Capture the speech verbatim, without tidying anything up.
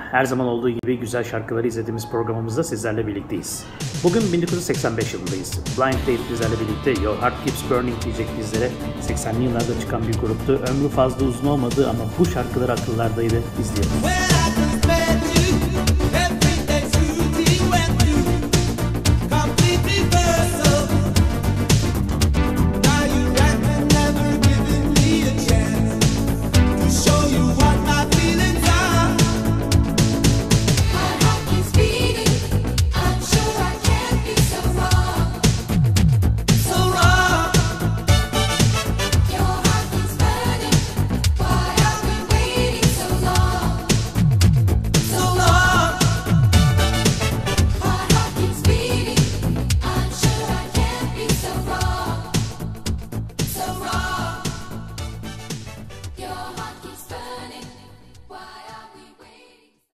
Her zaman olduğu gibi güzel şarkıları izlediğimiz programımızda sizlerle birlikteyiz. Bugün bin dokuz yüz seksen beş yılındayız. Blind Date bizlerle birlikte Your Heart Keeps Burning diyecek bizlere. seksenli yıllarda çıkan bir gruptu. Ömrü fazla uzun olmadı ama bu şarkılar akıllardaydı. İzleyelim.